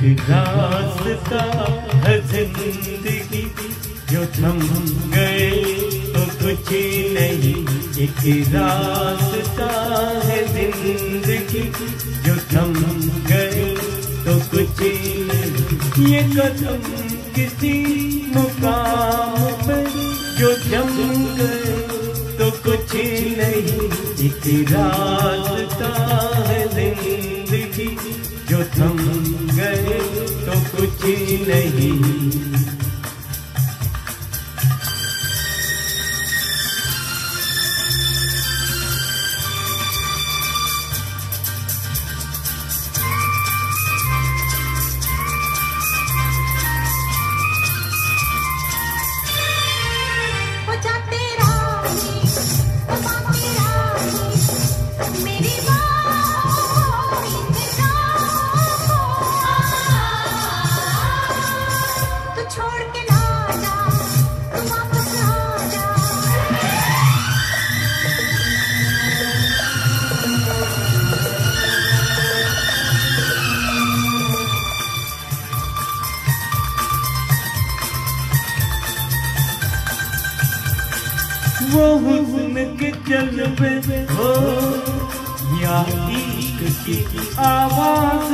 रास्ता है जिंदगी, जो थम गए तो कुछ नहीं। एक रास्ता है जिंदगी, जो थम गए तो कुछ नहीं। ये कदम किसी मुकाम पे जो जम गए तो कुछ नहीं। एक रास्ता है जिंदगी, जो थम गए तो कुछ नहीं। वो हुस्न के जलवे हो या इश्क की आवाज़,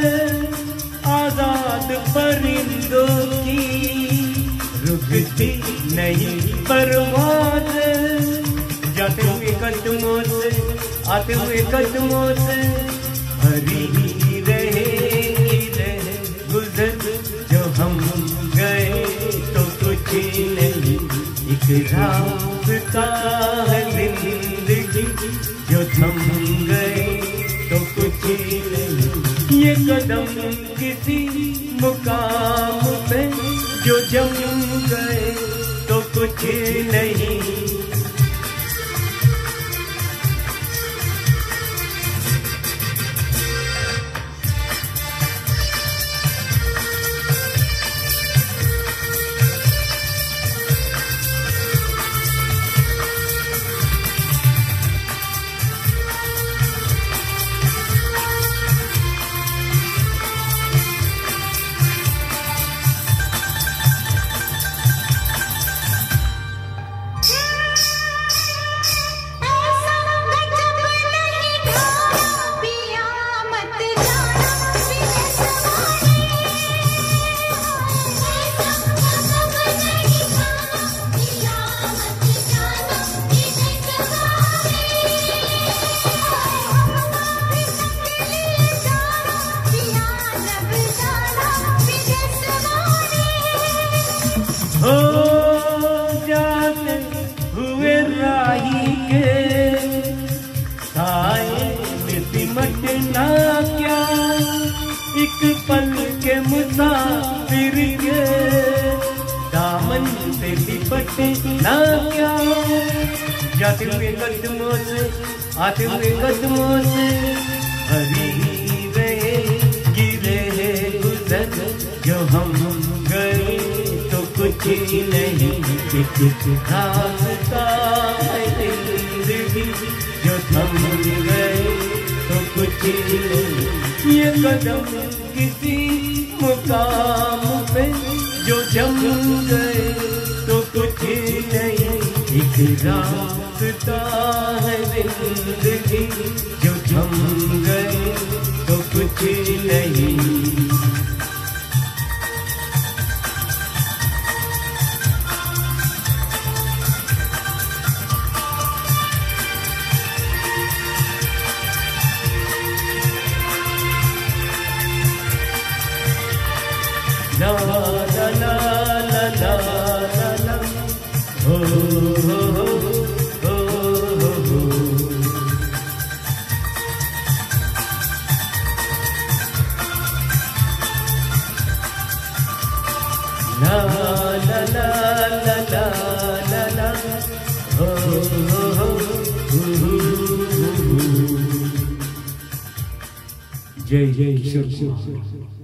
आजाद परिंदों की रुकती नहीं परवाज़। जाते हुए कदमों से, आते हुए कदमों से भरी रहे गुजर, जो हम गए तो कुछ नहीं। एक रास्ता है जिंदगी, जो थम गए तो कुछ नहीं। ये कदम किसी मुकाम पे जो जम गए तो कुछ नहीं। हो जाते हुए राही के साए में सिमटना क्या, एक पल के मुसाफिर के दामन से लिपटना क्या। जाते हुए कदमों से, आते हुए कदमों से भरी रहे गिरे गुजर, जो हम गए तो कुछ नहीं। एक रास्ता है जिंदगी, जो थम गए तो कुछ नहीं। ये कदम किसी मुकाम पे जो जम गए तो कुछ नहीं। एक रास्ता है जिंदगी, जो थम गए तो कुछ नहीं। La la la la la la la, ho ho ho ho ho. La la la la la la la, ho ho ho ho. Jai Jai Shri.